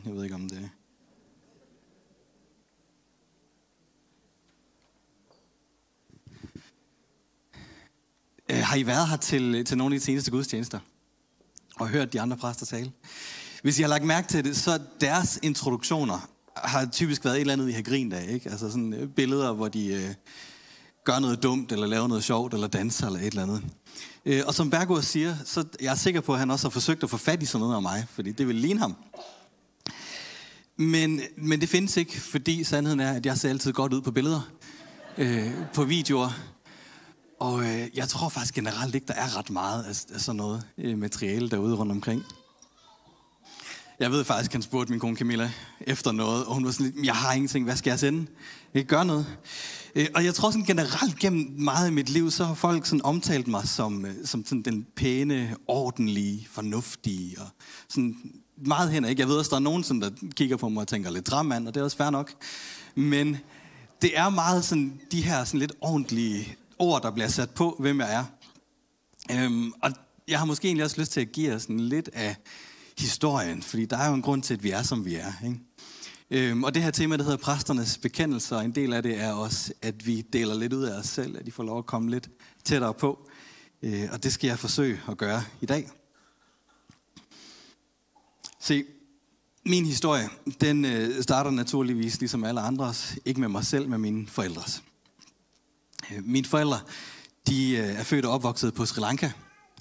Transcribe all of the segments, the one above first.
Jeg ved ikke, om det... Har I været her til nogle af de seneste gudstjenester? Og hørt de andre præster tale? Hvis I har lagt mærke til det, så deres introduktioner har typisk været et eller andet, I har grint af, ikke? Altså sådan billeder, hvor de gør noget dumt, eller laver noget sjovt, eller danser, eller et eller andet. Og som Bergur siger, så jeg er sikker på, at han også har forsøgt at få fat i sådan noget af mig, fordi det vil ligne ham. Men det findes ikke, fordi sandheden er, at jeg ser altid godt ud på billeder, på videoer. Og jeg tror faktisk generelt ikke, der er ret meget af sådan noget materiale derude rundt omkring. Jeg ved faktisk, han spurgte min kone Camilla efter noget, og hun var sådan lidt, jeg har ingenting, hvad skal jeg sende? Jeg kan gøre noget. Og jeg tror sådan generelt gennem meget af mit liv, så har folk sådan omtalt mig som sådan den pæne, ordentlige, fornuftige, og sådan meget hen, ikke? Jeg ved også, der er nogen, sådan, der kigger på mig og tænker lidt drømmand, og det er også fair nok. Men det er meget sådan de her sådan lidt ordentlige ord, der bliver sat på, hvem jeg er. Og jeg har måske egentlig også lyst til at give jer sådan lidt af historien, fordi der er jo en grund til, at vi er, som vi er, ikke? Og det her tema, der hedder præsternes bekendelser, og en del af det er også, at vi deler lidt ud af os selv, at de får lov at komme lidt tættere på. Og det skal jeg forsøge at gøre i dag. Se, min historie, den starter naturligvis, ligesom alle andres, ikke med mig selv, med mine forældres. Mine forældre, de er født og opvokset på Sri Lanka.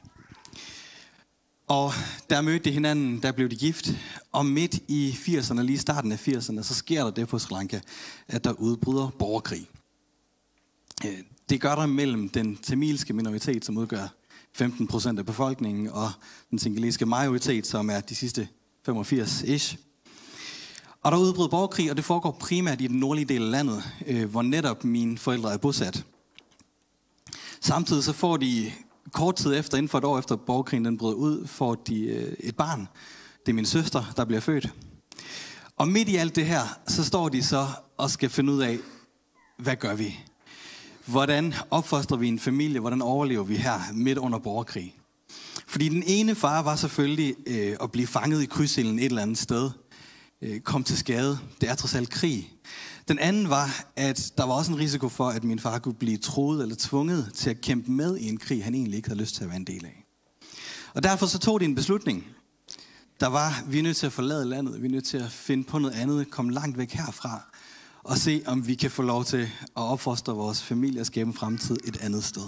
Og der mødte de hinanden, der blev de gift. Og midt i 80'erne, lige i starten af 80'erne, så sker der det på Sri Lanka, at der udbryder borgerkrig. Det gør der mellem den tamilske minoritet, som udgør 15% af befolkningen, og den singalesiske majoritet, som er de sidste 85-ish. Og der udbryder borgerkrig, og det foregår primært i den nordlige del af landet, hvor netop mine forældre er bosat. Samtidig så får de kort tid efter, inden for et år efter borgerkrigen den brød ud, får de et barn. Det er min søster, der bliver født. Og midt i alt det her, så står de så og skal finde ud af, hvad gør vi? Hvordan opfostrer vi en familie? Hvordan overlever vi her midt under borgerkrig? Fordi den ene far var selvfølgelig at blive fanget i krydsilden et eller andet sted. Kom til skade. Det er trods alt krig. Den anden var, at der var også en risiko for, at min far kunne blive truet eller tvunget til at kæmpe med i en krig, han egentlig ikke havde lyst til at være en del af. Og derfor så tog de en beslutning. Vi er nødt til at forlade landet. Vi er nødt til at finde på noget andet, komme langt væk herfra, og se, om vi kan få lov til at opfostre vores familie og skabe en fremtid et andet sted.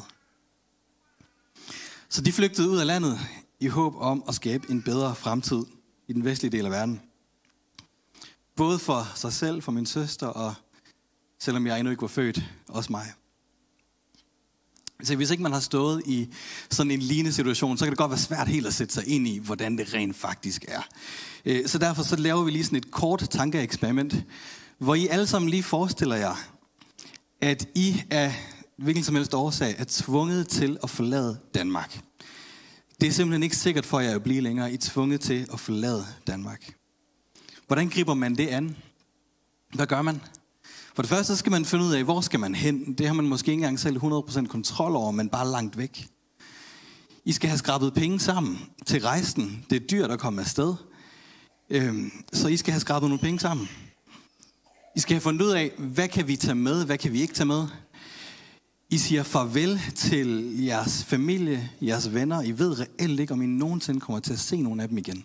Så de flygtede ud af landet i håb om at skabe en bedre fremtid i den vestlige del af verden. Både for sig selv, for min søster, og selvom jeg endnu ikke var født, også mig. Så hvis ikke man har stået i sådan en lignende situation, så kan det godt være svært helt at sætte sig ind i, hvordan det rent faktisk er. Så derfor så laver vi lige sådan et kort tankeeksperiment, hvor I alle sammen lige forestiller jer, at I af hvilken som helst årsag er tvunget til at forlade Danmark. Det er simpelthen ikke sikkert for jer at blive længere. I er tvunget til at forlade Danmark. Hvordan griber man det an? Hvad gør man? For det første så skal man finde ud af, hvor skal man hen? Det har man måske ikke engang selv 100% kontrol over, men bare langt væk. I skal have skrabet penge sammen til rejsen. Det er dyrt at komme afsted. Så I skal have skrabet nogle penge sammen. I skal have fundet ud af, hvad kan vi tage med, hvad kan vi ikke tage med. I siger farvel til jeres familie, jeres venner. I ved reelt ikke, om I nogensinde kommer til at se nogle af dem igen.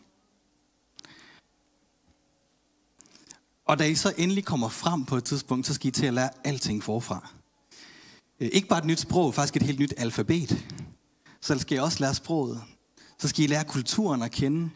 Og da I så endelig kommer frem på et tidspunkt, så skal I til at lære alting forfra. Ikke bare et nyt sprog, faktisk et helt nyt alfabet. Så skal I også lære sproget. Så skal I lære kulturen at kende.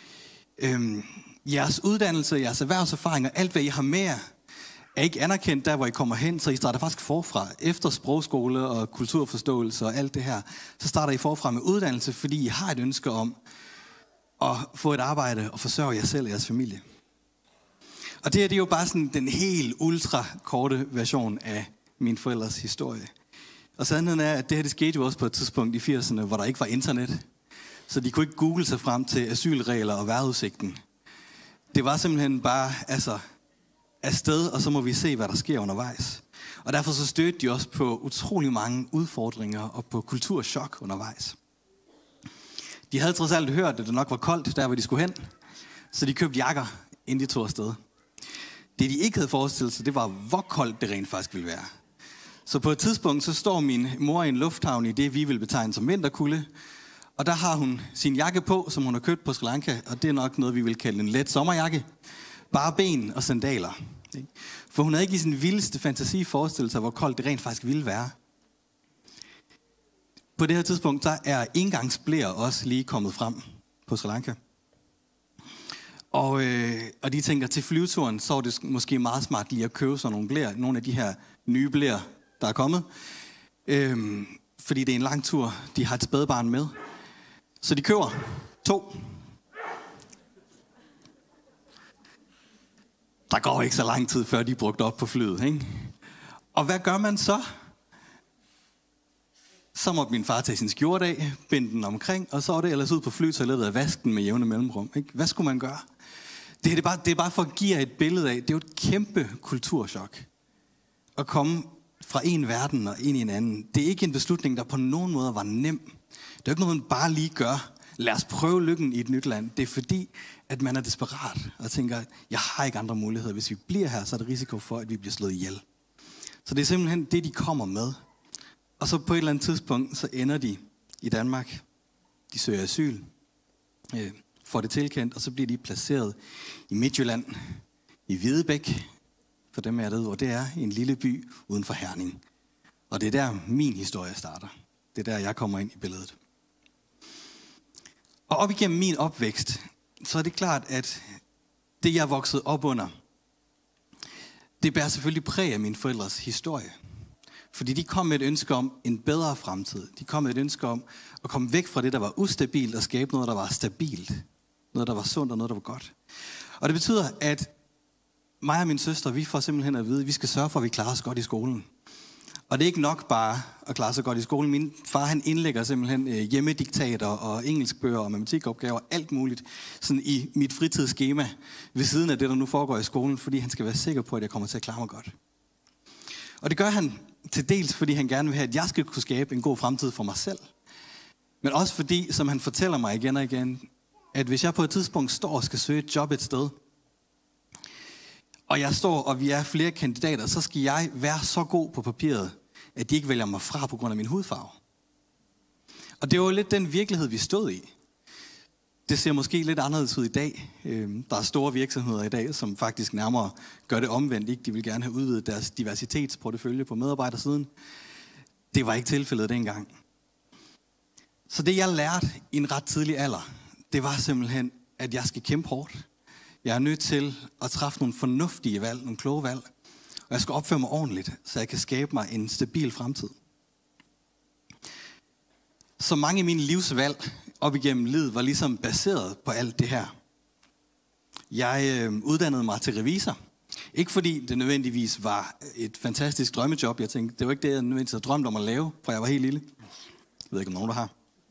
Jeres uddannelse, jeres erhvervserfaringer, alt hvad I har med jer, er ikke anerkendt der, hvor I kommer hen, så I starter faktisk forfra. Efter sprogskole og kulturforståelse og alt det her, så starter I forfra med uddannelse, fordi I har et ønske om at få et arbejde og forsørge jer selv og jeres familie. Og det her, det er jo bare sådan den helt ultra korte version af min forældres historie. Og sandheden er, at det her, det skete jo også på et tidspunkt i 80'erne, hvor der ikke var internet. Så de kunne ikke google sig frem til asylregler og vejrudsigten. Det var simpelthen bare afsted, og så må vi se, hvad der sker undervejs. Og derfor så stødte de også på utrolig mange udfordringer og på kulturschok undervejs. De havde trods alt hørt, at det nok var koldt, der hvor de skulle hen. Så de købte jakker inden de tog afsted. Det, de ikke havde forestillet sig, det var, hvor koldt det rent faktisk ville være. Så på et tidspunkt, så står min mor i en lufthavn i det, vi vil betegne som vinterkulde. Og der har hun sin jakke på, som hun har købt på Sri Lanka. Og det er nok noget, vi vil kalde en let sommerjakke. Bare ben og sandaler. For hun havde ikke i sin vildeste fantasi forestillet sig, hvor koldt det rent faktisk ville være. På det her tidspunkt, der er engangsbleer også lige kommet frem på Sri Lanka. Og de tænker, til flyveturen, så er det måske meget smart lige at købe sådan nogle blæer. Nogle af de her nye blæer, der er kommet. Fordi det er en lang tur. De har et spædbarn med. Så de køber 2. Der går ikke så lang tid, før de er brugt op på flyet, ikke? Og hvad gør man så? Så måtte min far tage sin skjorte af, binde den omkring, og så var det ellers ud på flytoilettet og vaske den med jævne mellemrum. Ikke? Hvad skulle man gøre? Det er bare for at give jer et billede af, det er jo et kæmpe kulturschok. At komme fra en verden og ind i en anden. Det er ikke en beslutning, der på nogen måde var nem. Det er ikke noget, man bare lige gør. Lad os prøve lykken i et nyt land. Det er fordi, at man er desperat og tænker, jeg har ikke andre muligheder. Hvis vi bliver her, så er der risiko for, at vi bliver slået ihjel. Så det er simpelthen det, de kommer med. Og så på et eller andet tidspunkt, så ender de i Danmark. De søger asyl, får det tilkendt, og så bliver de placeret i Midtjylland, i Hvidebæk. For dem jeg ved, hvor det er, en lille by uden for Herning. Og det er der, min historie starter. Det er der, jeg kommer ind i billedet. Og op igennem min opvækst, så er det klart, at det, jeg er vokset op under, det bærer selvfølgelig præg af mine forældres historie. Fordi de kom med et ønske om en bedre fremtid. De kom med et ønske om at komme væk fra det, der var ustabilt, og skabe noget, der var stabilt. Noget, der var sundt, og noget, der var godt. Og det betyder, at mig og min søster, vi får simpelthen at vide, at vi skal sørge for, at vi klarer os godt i skolen. Og det er ikke nok bare at klare sig godt i skolen. Min far, han indlægger simpelthen hjemmediktater og engelskbøger og matematikopgaver, alt muligt, sådan i mit fritidsskema, ved siden af det, der nu foregår i skolen, fordi han skal være sikker på, at jeg kommer til at klare mig godt. Og det gør han til dels, fordi han gerne vil have, at jeg skal kunne skabe en god fremtid for mig selv. Men også fordi, som han fortæller mig igen og igen, at hvis jeg på et tidspunkt står og skal søge et job et sted, og jeg står, og vi er flere kandidater, så skal jeg være så god på papiret, at de ikke vælger mig fra på grund af min hudfarve. Og det var jo lidt den virkelighed, vi stod i. Det ser måske lidt anderledes ud i dag. Der er store virksomheder i dag, som faktisk nærmere gør det omvendt. Ikke? De vil gerne have udvidet deres diversitetsportefølje på medarbejdersiden. Det var ikke tilfældet dengang. Så det, jeg lærte i en ret tidlig alder, det var simpelthen, at jeg skal kæmpe hårdt. Jeg er nødt til at træffe nogle fornuftige valg, nogle kloge valg. Og jeg skal opføre mig ordentligt, så jeg kan skabe mig en stabil fremtid. Så mange af mine livsvalg op igennem livet var ligesom baseret på alt det her. Jeg uddannede mig til revisor. Ikke fordi det nødvendigvis var et fantastisk drømmejob. Jeg tænkte, det var ikke det, jeg nødvendigvis havde drømt om at lave, for jeg var helt lille. Jeg ved ikke, om nogen der har.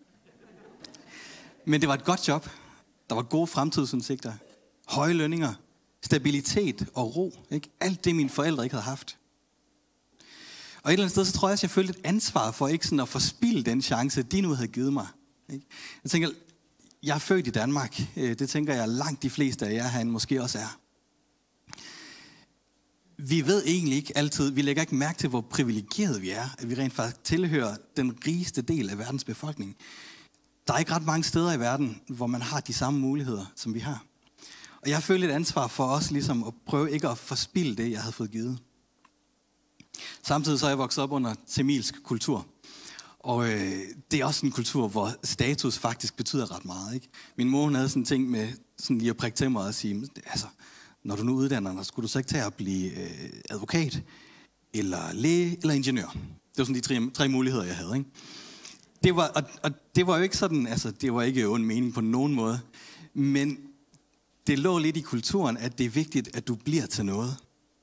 Men det var et godt job. Der var gode fremtidsudsigter. Høje lønninger, stabilitet og ro. Ikke? Alt det, mine forældre ikke havde haft. Og et eller andet sted, så tror jeg, at jeg følte et ansvar for ikke sådan at forspilde den chance, de nu havde givet mig. Ikke? Jeg tænker, jeg er født i Danmark. Det tænker jeg langt de fleste af jer herinde måske også er. Vi ved egentlig ikke altid, vi lægger ikke mærke til, hvor privilegerede vi er, at vi rent faktisk tilhører den rigeste del af verdens befolkning. Der er ikke ret mange steder i verden, hvor man har de samme muligheder, som vi har. Og jeg følte et ansvar for os ligesom at prøve ikke at forspilde det, jeg havde fået givet. Samtidig så er jeg vokset op under tamilsk kultur. Og det er også en kultur, hvor status faktisk betyder ret meget. Ikke? Min mor havde sådan en ting med sådan lige at prikke til mig og sige, altså, når du nu uddanner dig, skulle du så ikke tage at blive advokat, eller læge, eller ingeniør. Det var sådan de tre muligheder, jeg havde. Ikke? Det var jo ikke sådan, altså det var ikke ond mening på nogen måde. Men det lå lidt i kulturen, at det er vigtigt, at du bliver til noget.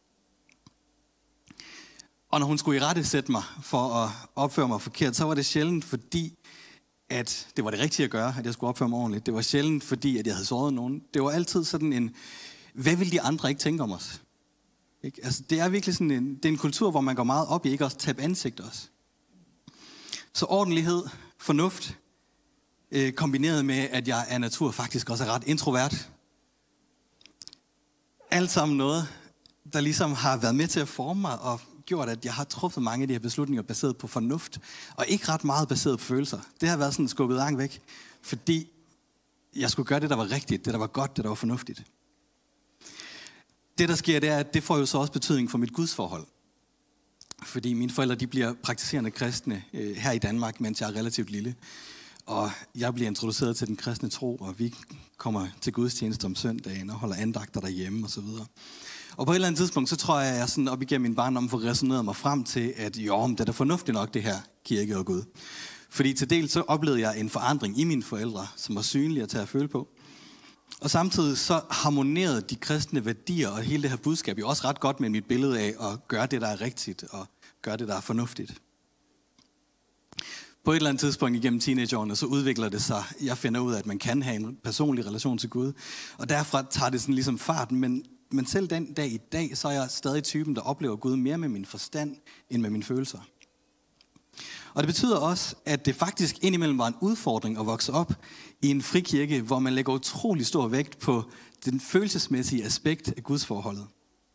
Og når hun skulle irettesætte mig for at opføre mig forkert, så var det sjældent fordi, at det var det rigtige at gøre, at jeg skulle opføre mig ordentligt. Det var sjældent fordi, at jeg havde såret nogen. Det var altid sådan en, hvad vil de andre ikke tænke om os? Ikke? Altså, det er virkelig sådan det er en kultur, hvor man går meget op i ikke også tabe ansigt også. Så ordentlighed, fornuft, kombineret med, at jeg af natur faktisk også er ret introvert. alt sammen noget, der ligesom har været med til at forme mig og gjort, at jeg har truffet mange af de her beslutninger baseret på fornuft, og ikke ret meget baseret på følelser. Det har været sådan skubbet langt væk, fordi jeg skulle gøre det, der var rigtigt, det, der var godt, det, der var fornuftigt. Det, der sker, det er, at det får jo så også betydning for mit gudsforhold. Fordi mine forældre, de bliver praktiserende kristne her i Danmark, mens jeg er relativt lille. Og jeg bliver introduceret til den kristne tro, og vi kommer til gudstjeneste om søndagen og holder andagter derhjemme osv. Og på et eller andet tidspunkt, så tror jeg sådan op igennem min barndom får resoneret mig frem til, at jo, det er da fornuftigt nok det her, kirke og Gud. Fordi til dels så oplevede jeg en forandring i mine forældre, som var synlig at tage at føle på. Og samtidig så harmonerede de kristne værdier og hele det her budskab jo også ret godt med mit billede af at gøre det, der er rigtigt og gøre det, der er fornuftigt. På et eller andet tidspunkt igennem teenageårene, så udvikler det sig. Jeg finder ud af, at man kan have en personlig relation til Gud. Og derfra tager det sådan ligesom farten. Men selv den dag i dag, så er jeg stadig typen, der oplever Gud mere med min forstand, end med mine følelser. Og det betyder også, at det faktisk indimellem var en udfordring at vokse op i en frikirke, hvor man lægger utrolig stor vægt på den følelsesmæssige aspekt af gudsforholdet.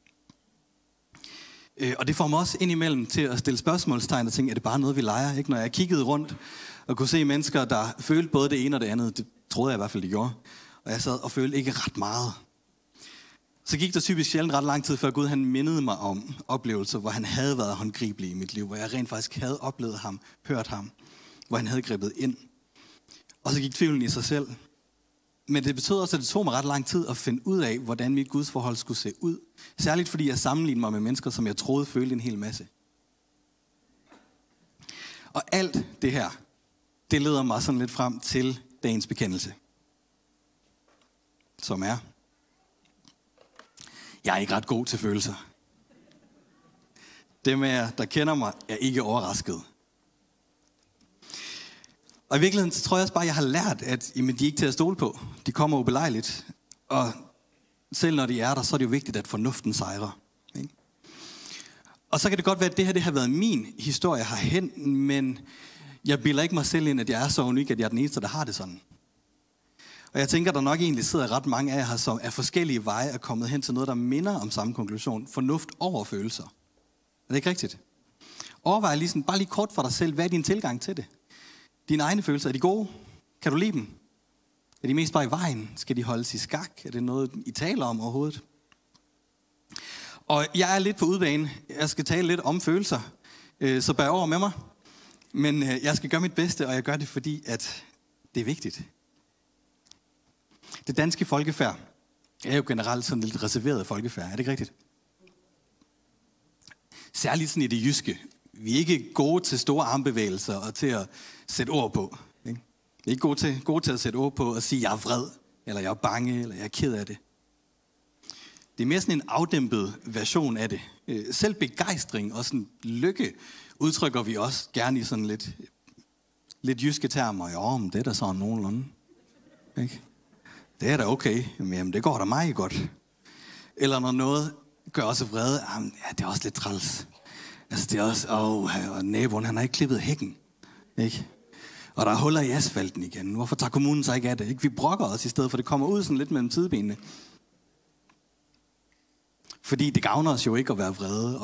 Og det får mig også indimellem til at stille spørgsmålstegn og tænke, er det bare noget, vi leger? Ikke? Når jeg kiggede rundt og kunne se mennesker, der følte både det ene og det andet, det troede jeg i hvert fald, de gjorde. Og jeg sad og følte ikke ret meget. Så gik der typisk sjældent ret lang tid, før Gud han mindede mig om oplevelser, hvor han havde været håndgribelig i mit liv, hvor jeg rent faktisk havde oplevet ham, hørt ham, hvor han havde grebet ind. Og så gik tvivlen i sig selv. Men det betød også, at det tog mig ret lang tid at finde ud af, hvordan mit gudsforhold skulle se ud. Særligt fordi jeg sammenlignede mig med mennesker, som jeg troede følte en hel masse. Og alt det her, det leder mig sådan lidt frem til dagens bekendelse. Som er: jeg er ikke ret god til følelser. Dem af jer, der kender mig, er ikke overrasket. Og i virkeligheden så tror jeg også bare, at jeg har lært, at de er ikke til at stole på. De kommer ubelejligt. Og selv når de er der, så er det jo vigtigt, at fornuften sejrer. Ikke? Og så kan det godt være, at det her det har været min historie herhen, men jeg bilder ikke mig selv ind, at jeg er så unik, at jeg er den eneste, der har det sådan. Og jeg tænker, at der nok egentlig sidder ret mange af jer, som af forskellige veje er kommet hen til noget, der minder om samme konklusion. Fornuft over følelser. Er det ikke rigtigt? Overvej lige bare lige kort for dig selv, hvad er din tilgang til det? Dine egne følelser, er de gode? Kan du lide dem? Er de mest bare i vejen? Skal de holdes i skak? Er det noget, I taler om overhovedet? Og jeg er lidt på udebane. Jeg skal tale lidt om følelser, så bær over med mig. Men jeg skal gøre mit bedste, og jeg gør det, fordi at det er vigtigt. Det danske folkefærd er jo generelt sådan lidt reserveret folkefærd. Er det ikke rigtigt? Særligt sådan i det jyske. Vi er ikke gode til store armbevægelser og til at sætte ord på. Ikke? Vi er ikke gode til at sætte ord på og sige, jeg er vred, eller jeg er bange, eller jeg er ked af det. Det er mere sådan en afdæmpet version af det. Selv begejstring og sådan lykke udtrykker vi også gerne i sådan lidt jyske termer. Jo, men det er da sådan nogenlunde. Ikke? Det er da okay. Jamen, det går da meget godt. Eller når noget gør os vrede, jamen, ja, det er også lidt træls. Altså, det er også, og naboen, han har ikke klippet hækken. Ikke? Og der er huller i asfalten igen. Hvorfor tager kommunen sig ikke af det? Ikke? Vi brokker os i stedet for, det kommer ud sådan lidt mellem sidebenene. Fordi det gavner os jo ikke at være vrede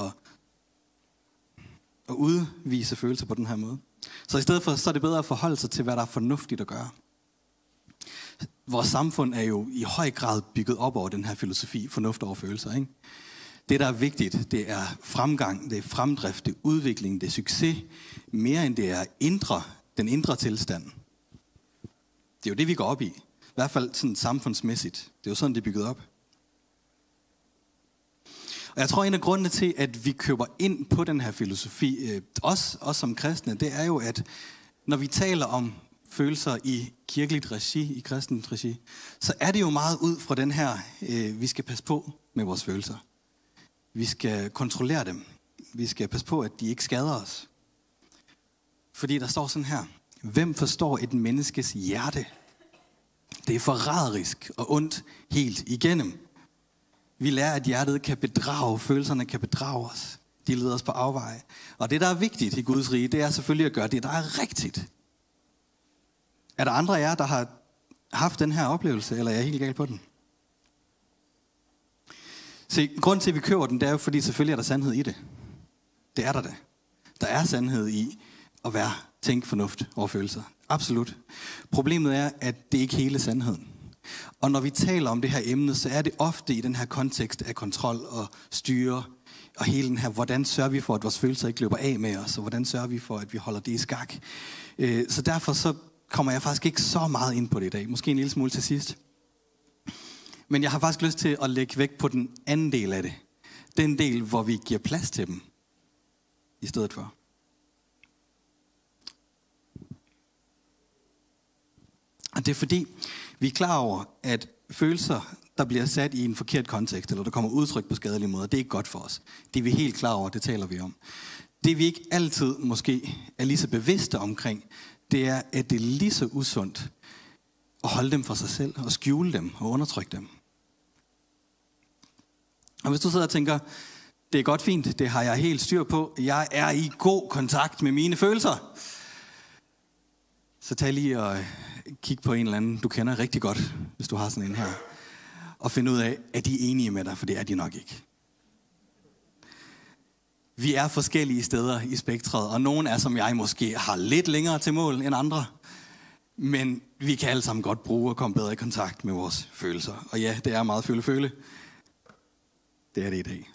og udvise følelser på den her måde. Så i stedet for, så er det bedre at forholde sig til, hvad der er fornuftigt at gøre. Vores samfund er jo i høj grad bygget op over den her filosofi, fornuft over følelser. Ikke? Det, der er vigtigt, det er fremgang, det er fremdrift, det er udvikling, det er succes, mere end det er den indre tilstand. Det er jo det, vi går op i. I hvert fald sådan samfundsmæssigt. Det er jo sådan, det er bygget op. Og jeg tror, en af grundene til, at vi køber ind på den her filosofi, også som kristne, det er jo, at når vi taler om følelser i kirkeligt regi, i kristent regi, så er det jo meget ud fra den her, vi skal passe på med vores følelser. Vi skal kontrollere dem. Vi skal passe på, at de ikke skader os. Fordi der står sådan her: hvem forstår et menneskes hjerte? Det er forræderisk og ondt helt igennem. Vi lærer, at hjertet kan bedrage, følelserne kan bedrage os. De leder os på afveje. Og det, der er vigtigt i Guds rige, det er selvfølgelig at gøre det, der er rigtigt. Er der andre af jer, der har haft den her oplevelse, eller er jeg helt galt på den? Se, grunden til, at vi køber den, det er jo, fordi selvfølgelig er der sandhed i det. Det er der da. Der er sandhed i at tænke fornuft over følelser. Absolut. Problemet er, at det ikke er hele sandheden. Og når vi taler om det her emne, så er det ofte i den her kontekst af kontrol og styre, og hele den her, hvordan sørger vi for, at vores følelser ikke løber af med os, og hvordan sørger vi for, at vi holder det i skak. Så derfor så kommer jeg faktisk ikke så meget ind på det i dag. Måske en lille smule til sidst. Men jeg har faktisk lyst til at lægge vægt på den anden del af det. Den del, hvor vi giver plads til dem i stedet for. Og det er fordi, vi er klar over, at følelser, der bliver sat i en forkert kontekst, eller der kommer udtryk på skadelige måder, det er ikke godt for os. Det er vi helt klar over, det taler vi om. Det vi ikke altid måske er lige så bevidste omkring, det er, at det er lige så usundt at holde dem for sig selv, og skjule dem, og undertrykke dem. Og hvis du sidder og tænker, det er godt fint, det har jeg helt styr på, jeg er i god kontakt med mine følelser, så tag lige og kig på en eller anden, du kender rigtig godt, hvis du har sådan en her, og find ud af, er de enige med dig, for det er de nok ikke. Vi er forskellige steder i spektret, og nogen er, som jeg måske har lidt længere til mål end andre, men vi kan alle sammen godt bruge at komme bedre i kontakt med vores følelser. Og ja, det er meget føle. Det er det i dag.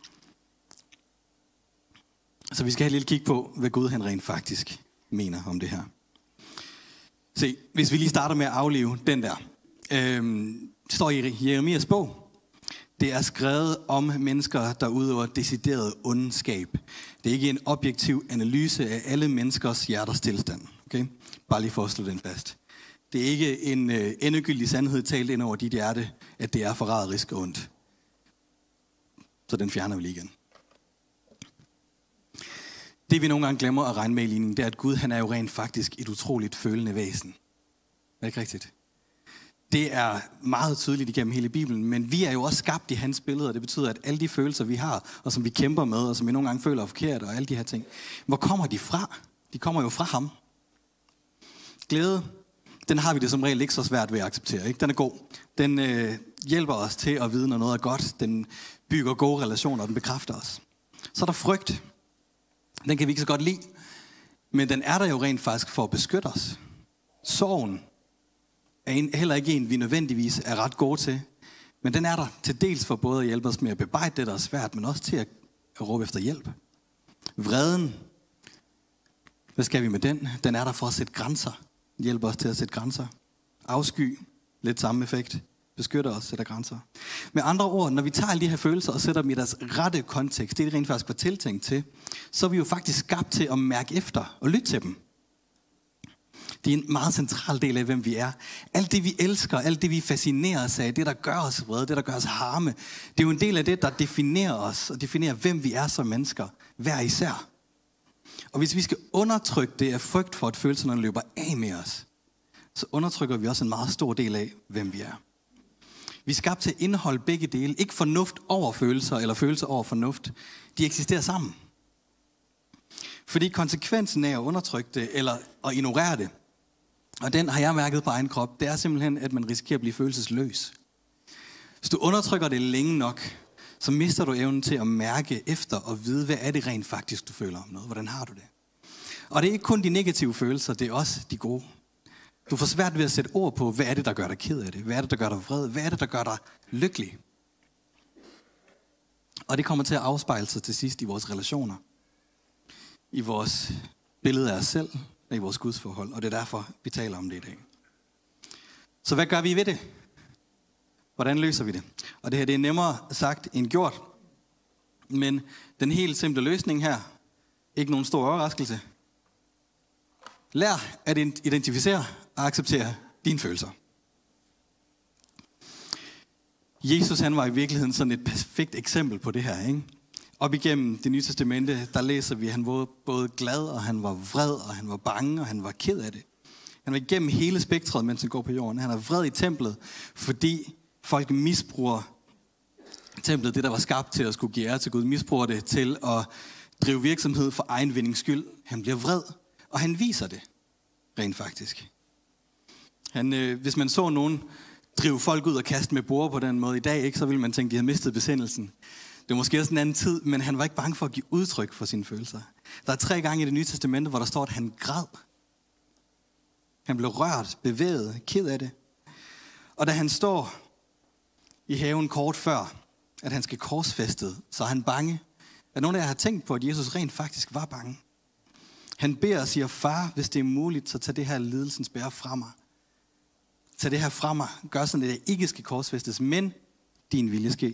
Så vi skal have et lille kig på, hvad Gud han rent faktisk mener om det her. Se, hvis vi lige starter med at aflive den der. Det står i Jeremias bog. Det er skrevet om mennesker, der udøver decideret ondskab. Det er ikke en objektiv analyse af alle menneskers hjerters tilstand. Okay? Bare lige for at slå den fast. Det er ikke en endegyldig sandhed talt ind over dit hjerte, at det er forræderisk og ondt. Så den fjerner vi lige igen. Det vi nogle gange glemmer at regne med i ligningen, det er, at Gud han er jo rent faktisk et utroligt følende væsen. Er det ikke rigtigt? Det er meget tydeligt igennem hele Bibelen, men vi er jo også skabt i hans billede, og det betyder, at alle de følelser, vi har, og som vi kæmper med, og som vi nogle gange føler er forkert, og alle de her ting, hvor kommer de fra? De kommer jo fra ham. Glæde, den har vi det som regel ikke så svært ved at acceptere. Ikke? Den er god. Den hjælper os til at vide, når noget er godt. Den bygger gode relationer, og den bekræfter os. Så er der frygt. Den kan vi ikke så godt lide, men den er der jo rent faktisk for at beskytte os. Sorgen er heller ikke en, vi nødvendigvis er ret gode til, men den er der til dels for både at hjælpe os med at bebrejde det, der er svært, men også til at råbe efter hjælp. Vreden, hvad skal vi med den? Den er der for at sætte grænser. Den hjælper os til at sætte grænser. Afsky, lidt samme effekt. Beskytter os, sætter grænser. Med andre ord, når vi tager alle de her følelser og sætter dem i deres rette kontekst, det er rent faktisk var tiltænkt til, så er vi jo faktisk skabt til at mærke efter og lytte til dem. Det er en meget central del af, hvem vi er. Alt det, vi elsker, alt det, vi fascinerer os af, det, der gør os vrede, det, der gør os harme, det er jo en del af det, der definerer os og definerer, hvem vi er som mennesker, hver især. Og hvis vi skal undertrykke det af frygt for, at følelserne løber af med os, så undertrykker vi også en meget stor del af, hvem vi er. Vi er skabt til at indeholde begge dele. Ikke fornuft over følelser, eller følelser over fornuft. De eksisterer sammen. Fordi konsekvensen af at undertrykke det, eller at ignorere det, og den har jeg mærket på egen krop, det er simpelthen, at man risikerer at blive følelsesløs. Hvis du undertrykker det længe nok, så mister du evnen til at mærke efter og vide, hvad er det rent faktisk, du føler om noget. Hvordan har du det? Og det er ikke kun de negative følelser, det er også de gode. Du får svært ved at sætte ord på, hvad er det, der gør dig ked af det? Hvad er det, der gør dig vred? Hvad er det, der gør dig lykkelig? Og det kommer til at afspejle sig til sidst i vores relationer. I vores billede af os selv, og i vores gudsforhold. Og det er derfor, vi taler om det i dag. Så hvad gør vi ved det? Hvordan løser vi det? Og det her, det er nemmere sagt end gjort. Men den helt simple løsning her, ikke nogen stor overraskelse. Lær at identificere og acceptere dine følelser. Jesus han var i virkeligheden sådan et perfekt eksempel på det her. Ikke? Op igennem det nye testamente, der læser vi, at han var både glad, og han var vred, og han var bange, og han var ked af det. Han var igennem hele spektret, mens han går på jorden. Han er vred i templet, fordi folk misbruger templet, det der var skabt til at skulle give ære til Gud, misbruger det til at drive virksomhed for egen vindings skyld. Han bliver vred, og han viser det rent faktisk. Hvis man så nogen drive folk ud og kaste med borde på den måde. I dag ikke, så ville man tænke, at de havde mistet besindelsen. Det var måske også en anden tid, men han var ikke bange for at give udtryk for sine følelser. Der er 3 gange i Det Nye Testamente, hvor der står, at han græd. Han blev rørt, bevæget, ked af det. Og da han står i haven kort før, at han skal korsfæstet, så er han bange. Er nogen af jer har tænkt på, at Jesus rent faktisk var bange? Han beder og siger, far, hvis det er muligt, så tag det her lidelsens bære fra mig. Tag det her fra mig. Gør sådan, at jeg ikke skal korsfæstes, men din vilje ske.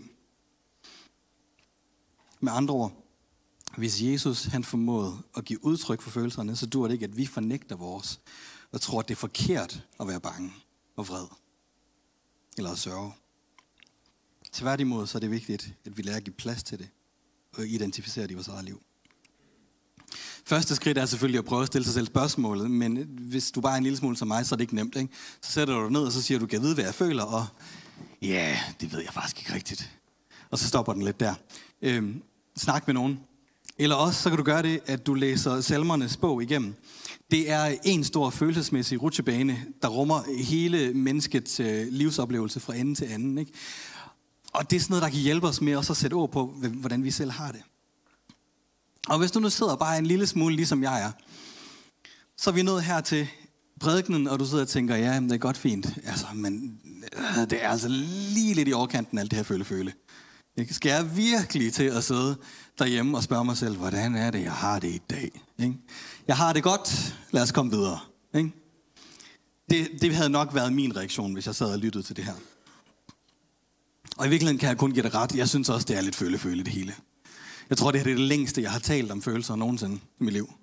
Med andre ord, hvis Jesus han formåede at give udtryk for følelserne, så dur det ikke, at vi fornægter vores og tror, at det er forkert at være bange og vred eller at sørge. Tværtimod så er det vigtigt, at vi lærer at give plads til det og identificere det i vores eget liv. Første skridt er selvfølgelig at prøve at stille sig selv spørgsmålet, men hvis du bare er en lille smule som mig, så er det ikke nemt, ikke? Så sætter du dig ned, og så siger du, kan jeg vide, hvad jeg føler? Og ja, det ved jeg faktisk ikke rigtigt. Og så stopper den lidt der. Snak med nogen. Eller også, så kan du gøre det, at du læser Salmernes bog igennem. Det er en stor følelsesmæssig rutsjebane, der rummer hele menneskets livsoplevelse fra ende til anden, ikke? Og det er sådan noget, der kan hjælpe os med også at sætte ord på, hvordan vi selv har det. Og hvis du nu sidder bare en lille smule, ligesom jeg er, så er vi nået her til prædikenen, og du sidder og tænker, ja, det er godt fint. Altså, men det er altså lige lidt i overkanten, alt det her føle. Ikke? Skal jeg virkelig til at sidde derhjemme og spørge mig selv, hvordan er det, jeg har det i dag? Ikke? Jeg har det godt, lad os komme videre. Ikke? Det havde nok været min reaktion, hvis jeg sad og lyttede til det her. Og i virkeligheden kan jeg kun give det ret. Jeg synes også, det er lidt føle det hele. Jeg tror, det er det længste, jeg har talt om følelser nogensinde i mit liv.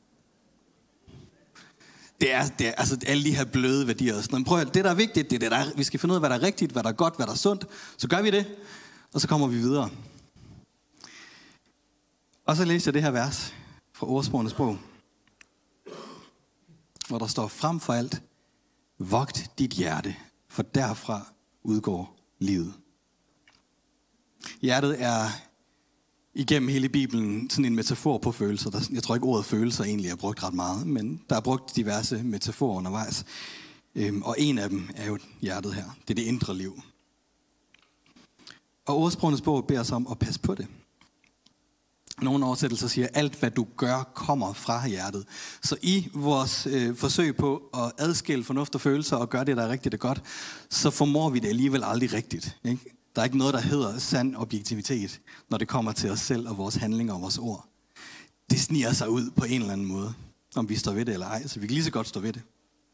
Det er altså alle de her bløde værdier. Men prøv at, det der er vigtigt, det er det, der vi skal finde ud af, hvad der er rigtigt, hvad der er godt, hvad der er sundt. Så gør vi det, og så kommer vi videre. Og så læser jeg det her vers fra Ordsprogenes bog, hvor der står, frem for alt, vogt dit hjerte, for derfra udgår livet. Hjertet er igennem hele Bibelen sådan en metafor på følelser. Jeg tror ikke ordet følelser egentlig er brugt ret meget, men der er brugt diverse metaforer undervejs. Og en af dem er jo hjertet her. Det er det indre liv. Og Ordsprogenes bog beder os om at passe på det. Nogle oversættelser siger, at alt hvad du gør, kommer fra hjertet. Så i vores forsøg på at adskille fornuft og følelser og gøre det, der er rigtigt og godt, så formår vi det alligevel aldrig rigtigt. Ikke? Der er ikke noget, der hedder sand objektivitet, når det kommer til os selv og vores handlinger og vores ord. Det sniger sig ud på en eller anden måde, om vi står ved det eller ej, så vi kan lige så godt stå ved det.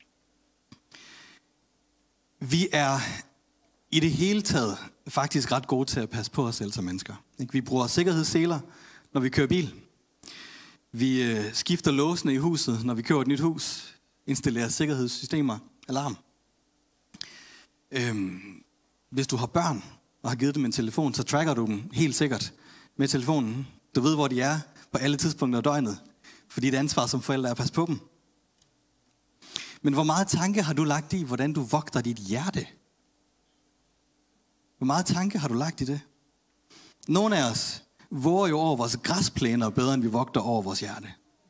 Vi er i det hele taget faktisk ret gode til at passe på os selv som mennesker. Vi bruger sikkerhedsseler, når vi kører bil. Vi skifter låsene i huset, når vi køber et nyt hus. Installerer sikkerhedssystemer, alarm. Hvis du har børn og har givet dem en telefon, så tracker du dem helt sikkert med telefonen. Du ved, hvor de er på alle tidspunkter af døgnet, fordi det er ansvar som forældre er at passe på dem. Men hvor meget tanke har du lagt i, hvordan du vogter dit hjerte? Hvor meget tanke har du lagt i det? Nogle af os våger jo over vores græsplæner bedre, end vi vogter over vores hjerte.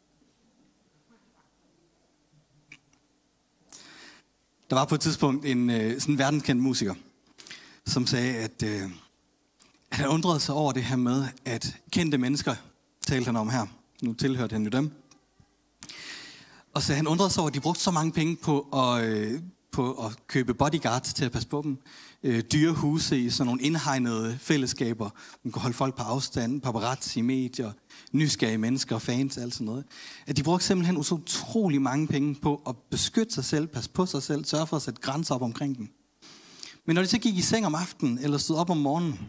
Der var på et tidspunkt en sådan verdenskendt musiker, som sagde, at han undrede sig over det her med, at kendte mennesker, talte han om her, nu tilhørte han jo dem, og så han undrede sig over, at de brugte så mange penge på at købe bodyguards til at passe på dem, dyre huse i sådan nogle indhegnede fællesskaber, man kan holde folk på afstand, paparazzi, medier, nysgerrige mennesker, fans, alt sådan noget. At de brugte simpelthen så utrolig mange penge på at beskytte sig selv, passe på sig selv, sørge for at sætte grænser op omkring dem. Men når de så gik i seng om aftenen, eller stod op om morgenen,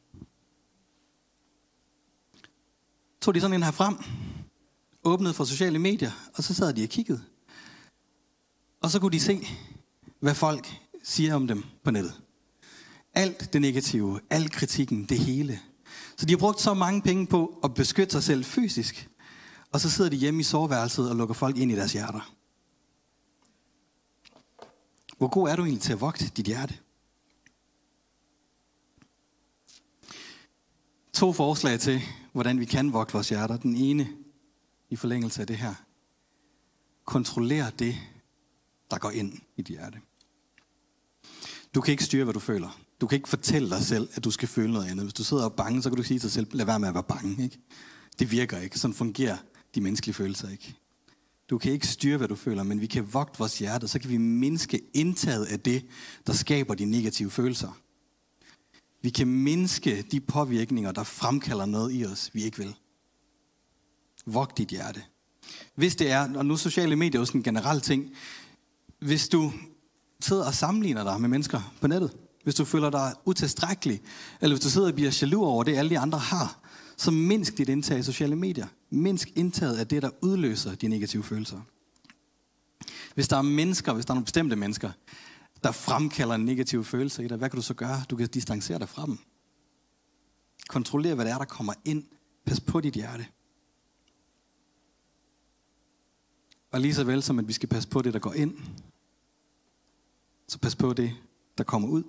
tog de sådan en her frem, åbnede for sociale medier, og så sad de og kiggede. Og så kunne de se, hvad folk siger om dem på nettet. Alt det negative, al kritikken, det hele. Så de har brugt så mange penge på at beskytte sig selv fysisk, og så sidder de hjemme i soveværelset og lukker folk ind i deres hjerter. Hvor god er du egentlig til at vogte dit hjerte? 2 forslag til, hvordan vi kan vogte vores hjerter. Den ene, i forlængelse af det her. Kontroller det, der går ind i dit hjerte. Du kan ikke styre, hvad du føler. Du kan ikke fortælle dig selv, at du skal føle noget andet. Hvis du sidder og er bange, så kan du sige til dig selv, lad være med at være bange. Ikke? Det virker ikke. Sådan fungerer de menneskelige følelser ikke. Du kan ikke styre, hvad du føler, men vi kan vogte vores hjerte, så kan vi mindske indtaget af det, der skaber de negative følelser. Vi kan mindske de påvirkninger, der fremkalder noget i os, vi ikke vil. Vogt dit hjerte. Hvis det er, og nu sociale medier er jo sådan en generel ting, hvis du sidder og sammenligner dig med mennesker på nettet, hvis du føler dig utilstrækkelig, eller hvis du sidder og bliver jaloux over det, alle de andre har, så mindsk dit indtag i sociale medier. Mindsk indtaget af det, der udløser de negative følelser. Hvis der er mennesker, hvis der er nogle bestemte mennesker, der fremkalder en negativ følelse i dig, hvad kan du så gøre? Du kan distancere dig fra dem. Kontroller, hvad det er, der kommer ind. Pas på dit hjerte. Og lige så vel som, at vi skal passe på det, der går ind, så pas på det, der kommer ud.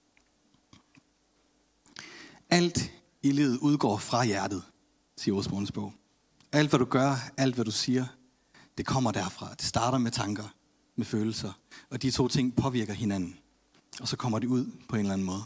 Alt i livet udgår fra hjertet, siger Ordsprogenes bog. Alt, hvad du gør, alt, hvad du siger, det kommer derfra. Det starter med tanker, med følelser. Og de to ting påvirker hinanden. Og så kommer de ud på en eller anden måde.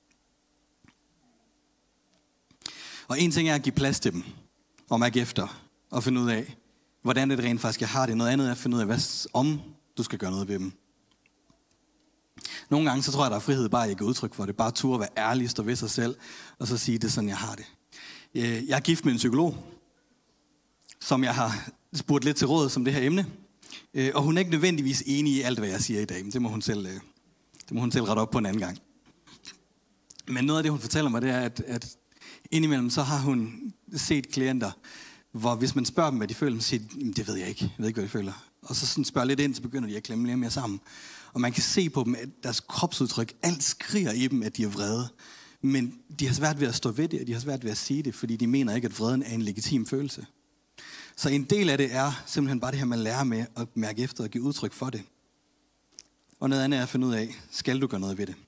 Og en ting er at give plads til dem, og mærke efter, og finde ud af, hvordan det rent faktisk jeg har det. Noget andet er at finde ud af, om du skal gøre noget ved dem. Nogle gange så tror jeg, der er frihed bare at ikke udtryk for det. Bare turde at være ærlig, stå ved sig selv, og så sige, det er sådan, jeg har det. Jeg er gift med en psykolog, som jeg har spurgt lidt til råd som det her emne. Og hun er ikke nødvendigvis enig i alt, hvad jeg siger i dag. Men det må hun selv rette op på en anden gang. Men noget af det, hun fortæller mig, det er, at indimellem så har hun set klienter, hvor hvis man spørger dem, hvad de føler, så siger de, det ved jeg ikke. Jeg ved ikke, hvad de føler. Og så sådan spørger lidt ind, så begynder de at klemme lidt mere sammen. Og man kan se på dem, at deres kropsudtryk, alt skriger i dem, at de er vrede. Men de har svært ved at stå ved det, og de har svært ved at sige det, fordi de mener ikke, at vreden er en legitim følelse. Så en del af det er simpelthen bare det her, man lærer med at mærke efter og give udtryk for det. Og noget andet er at finde ud af, skal du gøre noget ved det?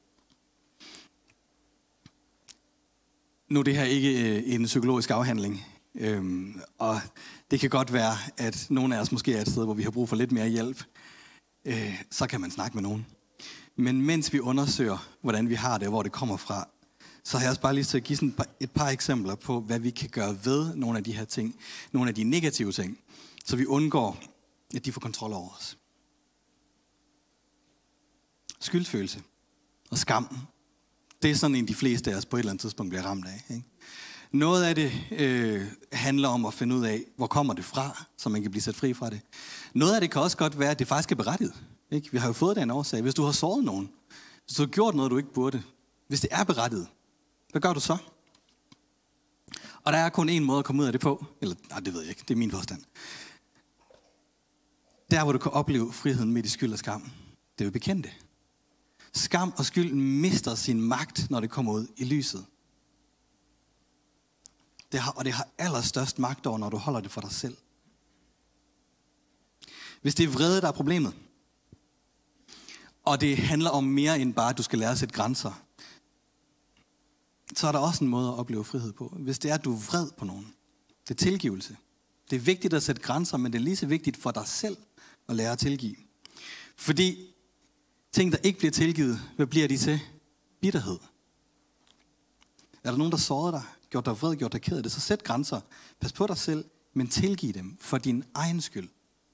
Nu er det her ikke en psykologisk afhandling. Og det kan godt være, at nogle af os måske er et sted, hvor vi har brug for lidt mere hjælp. Så kan man snakke med nogen. Men mens vi undersøger, hvordan vi har det, og hvor det kommer fra, så har jeg også bare lyst til at give sådan et par eksempler på, hvad vi kan gøre ved nogle af de her ting. Nogle af de negative ting, så vi undgår, at de får kontrol over os. Skyldfølelse og skam. Det er sådan en, de fleste af os på et eller andet tidspunkt bliver ramt af. Ikke? Noget af det handler om at finde ud af, hvor kommer det fra, så man kan blive sat fri fra det. Noget af det kan også godt være, at det faktisk er berettiget. Ikke? Vi har jo fået den årsag. Hvis du har såret nogen, hvis du har gjort noget, du ikke burde, hvis det er berettiget, hvad gør du så? Og der er kun én måde at komme ud af det på. Eller, nej, det ved jeg ikke. Det er min påstand. Der, hvor du kan opleve friheden midt i skyld og skam, det er jo bekendte. Skam og skyld mister sin magt, når det kommer ud i lyset. Det har allerstørst magt over, når du holder det for dig selv. Hvis det er vrede, der er problemet, og det handler om mere end bare, at du skal lære at sætte grænser, så er der også en måde at opleve frihed på. Hvis det er, at du er vred på nogen, det er tilgivelse. Det er vigtigt at sætte grænser, men det er lige så vigtigt for dig selv at lære at tilgive. Fordi ting, der ikke bliver tilgivet, hvad bliver de til? Bitterhed. Er der nogen, der sårede dig, gjort dig vred, gjort dig ked af det, så sæt grænser. Pas på dig selv, men tilgiv dem for din egen skyld.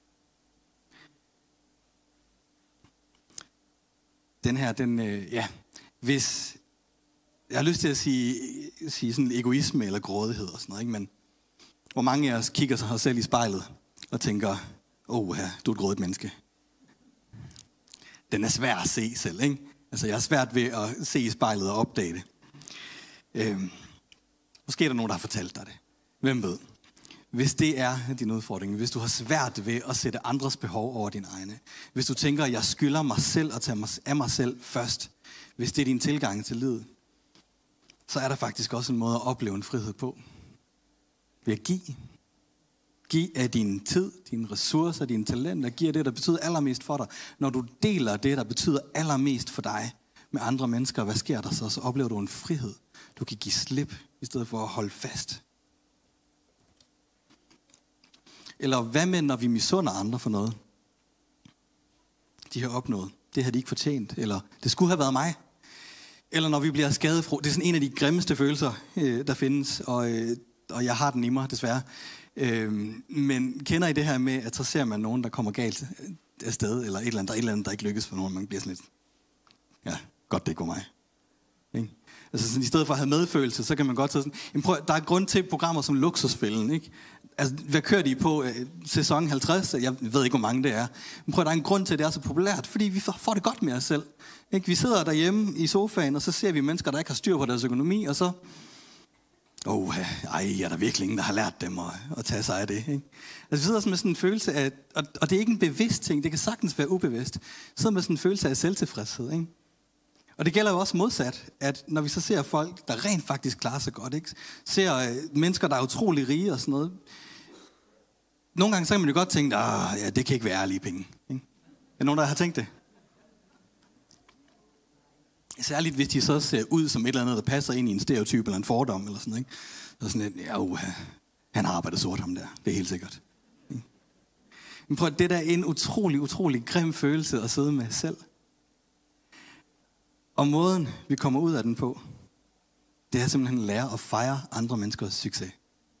Den her, hvis jeg har lyst til at sige sådan egoisme eller grådighed og sådan noget, ikke? Men hvor mange af os kigger sig selv i spejlet og tænker, du er et grådigt menneske. Den er svær at se selv, ikke? Altså jeg har svært ved at se i spejlet og opdage det. Måske er der nogen, der har fortalt dig det. Hvem ved? Hvis det er din udfordring, hvis du har svært ved at sætte andres behov over dine egne, hvis du tænker, at jeg skylder mig selv at tage mig af mig selv først, hvis det er din tilgang til livet, så er der faktisk også en måde at opleve en frihed på. Ved at give. Giv af din tid, dine ressourcer, dine talenter, giv af det, der betyder allermest for dig. Når du deler det, der betyder allermest for dig med andre mennesker, hvad sker der så? Så oplever du en frihed. Du kan give slip, i stedet for at holde fast. Eller hvad med, når vi misunder andre for noget? De har opnået. Det har de ikke fortjent. Eller det skulle have været mig. Eller når vi bliver skadefro. Det er sådan en af de grimmeste følelser, der findes, og jeg har den i mig, desværre. Men kender I det her med, at så ser man nogen, der kommer galt afsted, eller et eller andet, der ikke lykkes for nogen, man bliver sådan lidt, ja, godt det går mig. Ikke? Altså sådan, i stedet for at have medfølelse, så kan man godt sige sådan, der er grund til programmer som Luksusfælden, ikke? Altså, hvad kører de på sæson 50? Jeg ved ikke, hvor mange det er. Men prøv, der er en grund til, at det er så populært, fordi vi får det godt med os selv. Ikke? Vi sidder derhjemme i sofaen, og så ser vi mennesker, der ikke har styr på deres økonomi, og så er der virkelig ingen, der har lært dem at tage sig af det. Ikke? Altså, vi sidder sådan med sådan en følelse af, og det er ikke en bevidst ting, det kan sagtens være ubevidst. Vi sidder med sådan en følelse af selvtilfredshed, ikke? Og det gælder jo også modsat, at når vi så ser folk, der rent faktisk klarer sig godt, ikke? Ser mennesker, der er utrolig rige og sådan noget. Nogle gange så kan man jo godt tænke, det kan ikke være ærlige penge. Ikke? Er nogen, der har tænkt det? Særligt hvis de så ser ud som et eller andet, der passer ind i en stereotyp eller en fordom eller sådan noget. Ikke? Så sådan lidt, han har arbejdet sort ham der. Det er helt sikkert. Ikke? Men prøv, det der er en utrolig, utrolig grim følelse at sidde med selv. Og måden, vi kommer ud af den på, det er simpelthen at lære at fejre andre menneskers succes.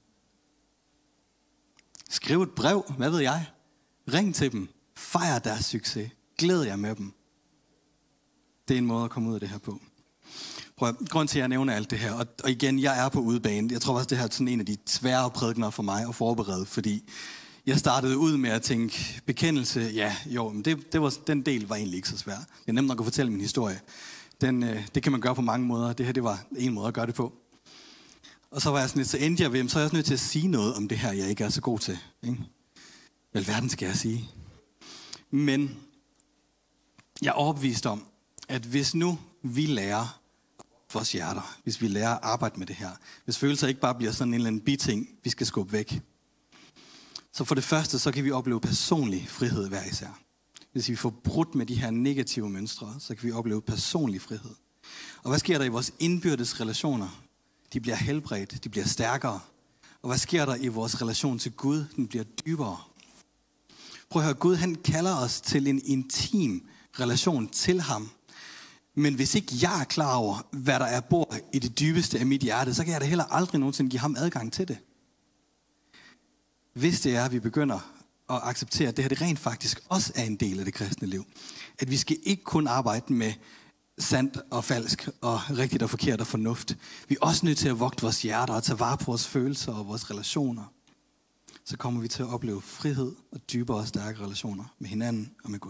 Skriv et brev, hvad ved jeg. Ring til dem. Fejr deres succes. Glæd jer med dem. Det er en måde at komme ud af det her på. Grund til, at jeg nævner alt det her, og igen, jeg er på udebane. Jeg tror også, det her er sådan en af de svære prædikener for mig at forberede, fordi jeg startede ud med at tænke, bekendelse, men den del var egentlig ikke så svær. Det er nemt nok at fortælle min historie. Det kan man gøre på mange måder. Det her, det var en måde at gøre det på. Og så var jeg sådan lidt, så endte jeg ved, så er jeg også nødt til at sige noget om det her, jeg ikke er så god til. Ikke? Hvad verden skal jeg sige? Men jeg er overbevist om, at hvis nu vi lærer vores hjerter, hvis vi lærer at arbejde med det her, hvis følelser ikke bare bliver sådan en eller anden biting, vi skal skubbe væk, så for det første, så kan vi opleve personlig frihed hver især. Hvis vi får brudt med de her negative mønstre, så kan vi opleve personlig frihed. Og hvad sker der i vores indbyrdes relationer? De bliver helbredt, de bliver stærkere. Og hvad sker der i vores relation til Gud? Den bliver dybere. Prøv at høre, Gud han kalder os til en intim relation til ham. Men hvis ikke jeg er klar over, hvad der er bor i det dybeste af mit hjerte, så kan jeg da heller aldrig nogensinde give ham adgang til det. Hvis det er, at vi begynder at acceptere, at det her det rent faktisk også er en del af det kristne liv. At vi skal ikke kun arbejde med sandt og falsk og rigtigt og forkert og fornuft. Vi er også nødt til at vogte vores hjerter og tage vare på vores følelser og vores relationer. Så kommer vi til at opleve frihed og dybere og stærke relationer med hinanden og med Gud.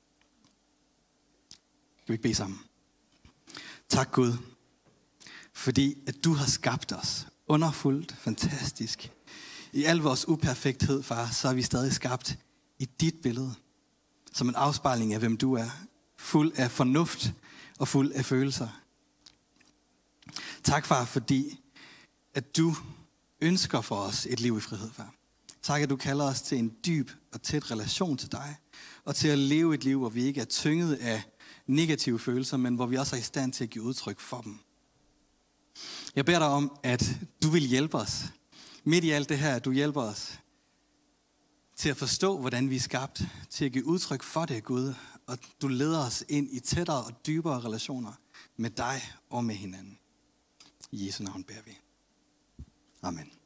Skal vi ikke bede sammen? Tak Gud, fordi at du har skabt os underfuldt, fantastisk. I al vores uperfekthed, far, så er vi stadig skabt i dit billede. Som en afspejling af, hvem du er. Fuld af fornuft og fuld af følelser. Tak, far, fordi at du ønsker for os et liv i frihed, far. Tak, at du kalder os til en dyb og tæt relation til dig. Og til at leve et liv, hvor vi ikke er tynget af negative følelser, men hvor vi også er i stand til at give udtryk for dem. Jeg beder dig om, at du vil hjælpe os. Midt i alt det her, at du hjælper os til at forstå, hvordan vi er skabt, til at give udtryk for det, Gud, og du leder os ind i tættere og dybere relationer med dig og med hinanden. I Jesu navn beder vi. Amen.